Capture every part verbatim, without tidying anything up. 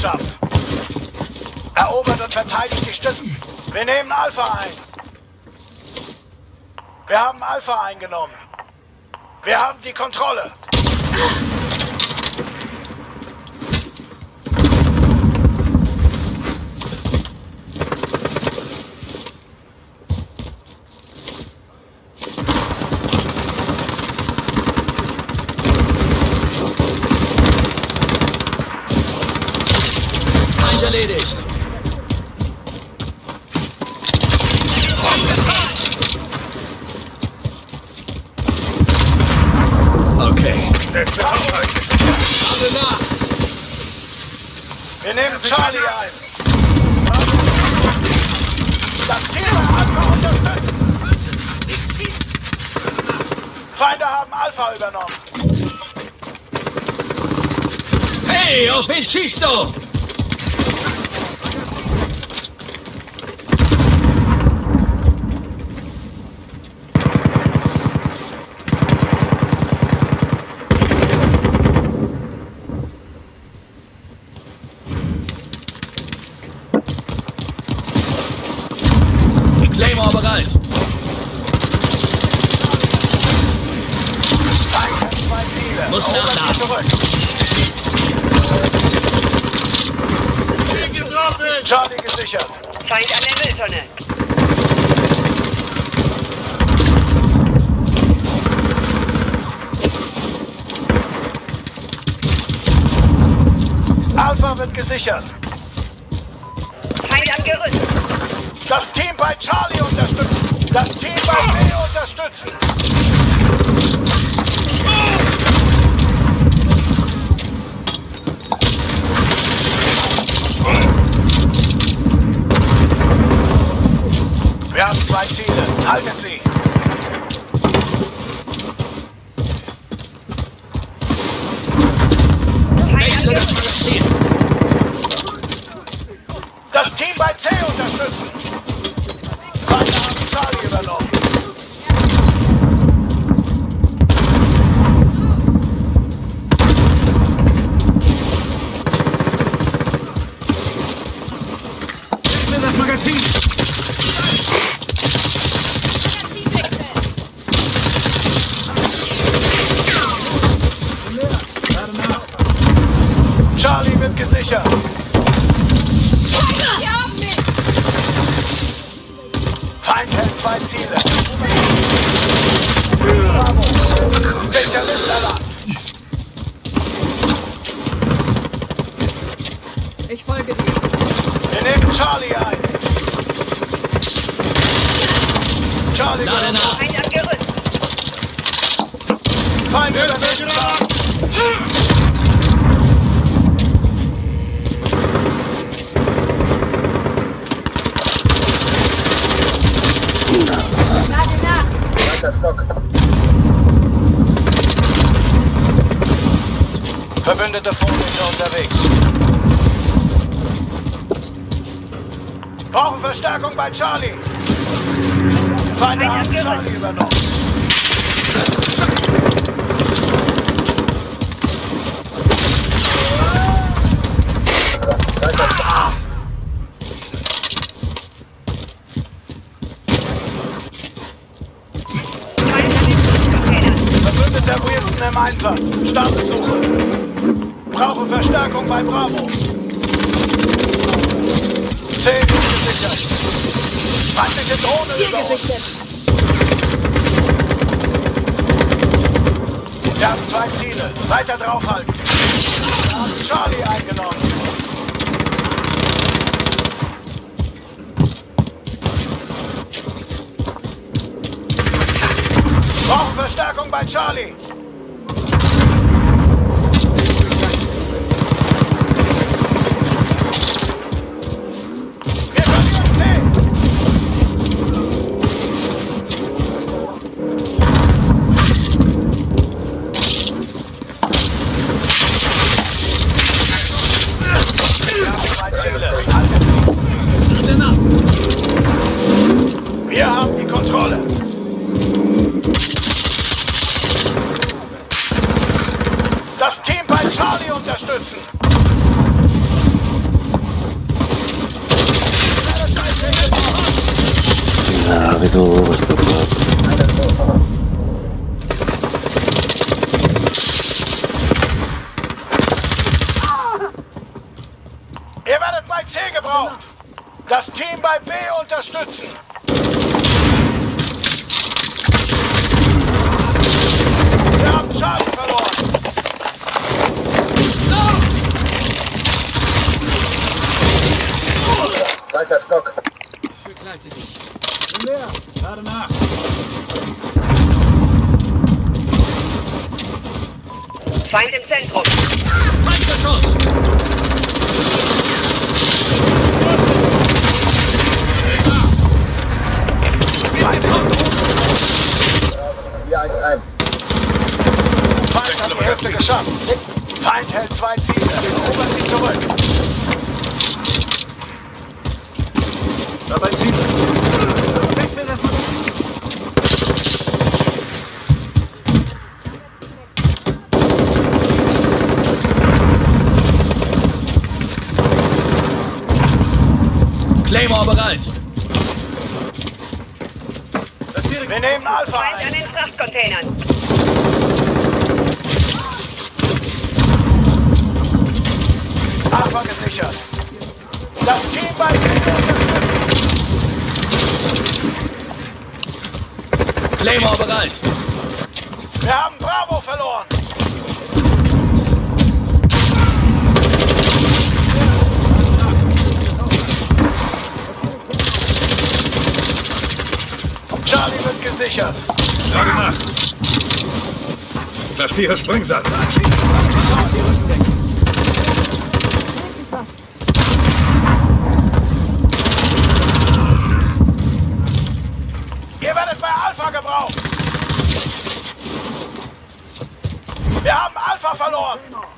Bereitschaft. Erobert und verteidigt die Stützen. Wir nehmen Alpha ein. Wir haben Alpha eingenommen. Wir haben die Kontrolle. Feind erledigt. Okay. Setze auf. Alle nach. Wir nehmen Charlie ein. Das Team Alpha unterstützen. Feinde haben Alpha übernommen. Hey, auf wen schießt du? Claymore bereit. Muss nachladen. Charlie gesichert. Feind an der Mülltonne. Alpha wird gesichert. Feind am Gerüst. Das Team bei Charlie unterstützen. Das Team bei B unterstützen. Wir haben zwei Ziele. Haltet sie. Wechsel das Magazin. Das Team bei C unterstützen. Feinde haben Charlie übernommen. Wechsel das Magazin. Charlie wird gesichert. Feind hält zwei Ziele. Bravo. Spezialistalarm. Ich folge dir. Wir nehmen Charlie ein. Charlie Lade wird nach. Feind am Gerüst. Feind übernimmt Charlie. Verbündete Vorräte unterwegs. Brauchen Verstärkung bei Charlie. Feinde haben Charlie übernommen. Verbündeter Wilson im Einsatz. Startsuche. Brauche Verstärkung bei Bravo. zehn gesichert. Feindliche Drohne über uns. Wir haben zwei Ziele. Weiter draufhalten. Wir haben Charlie eingenommen. Brauchen Verstärkung bei Charlie. Wir haben die Kontrolle. Das Team bei Charlie unterstützen. so was gepasst. Ihr werdet bei C gebraucht. Das Team bei B unterstützen. Wir haben Schaden verloren. Zweiter Stock. Begleite dich. Bin leer. Gerade nach. Feind im Zentrum. Feindbeschuss! Hier eins ein. Feind hat die Hälfte geschafft. Feind hält zwei Ziele. Erobern sie zurück. Dabei Ziele. Wechseln das Magazin. Claymore bereit. Wir nehmen Alpha Feind an ein. den Frachtcontainern. Alpha gesichert. Das Team bei B unterstützen. Claymore bereit. Wir haben Bravo verloren. Charlie wird gesichert. Gerade nach. Platziere Springsatz. Ihr werdet bei Alpha gebraucht. Wir haben Alpha verloren.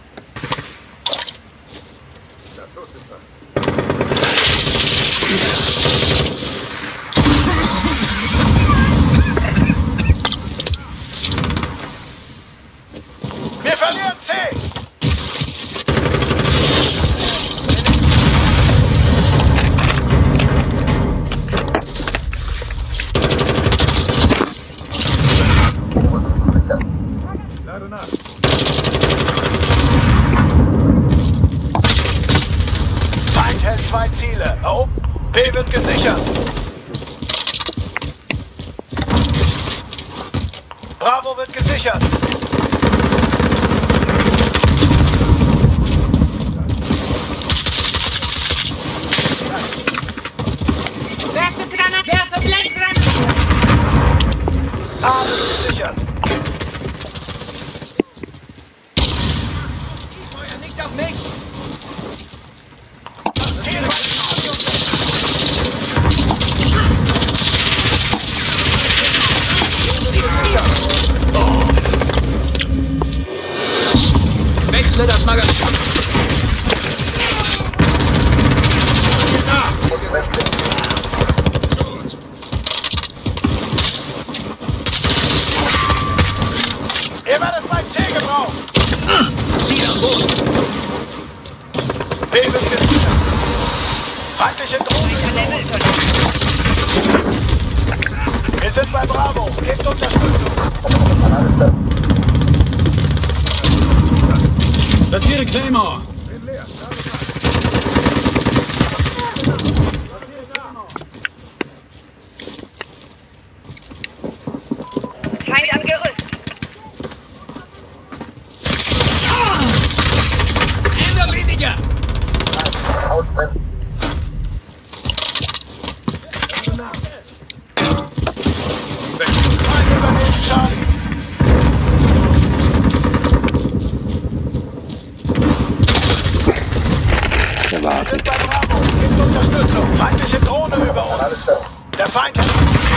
Wir verlieren C. Gerade nach. Feind hält zwei Ziele. Oh, B wird gesichert. Bravo wird gesichert. Werfe Granate! Werfe Blendgranate! A wird gesichert. Feuer nicht auf mich! Team bei Wechsle das Magazin. Ihr werdet bei C gebraucht. Ziel am Boden. B wird gesichert. Feindliche Drohnen. Wir sind bei Bravo. Gebt Unterstützung. Platziere Claymore. Feind am Gerüst. Ende weniger. Feind übernehmen Charlie. Wir sind bei Bravo. Gebt Unterstützung. Feindliche Drohne über uns. Der Feind hat uns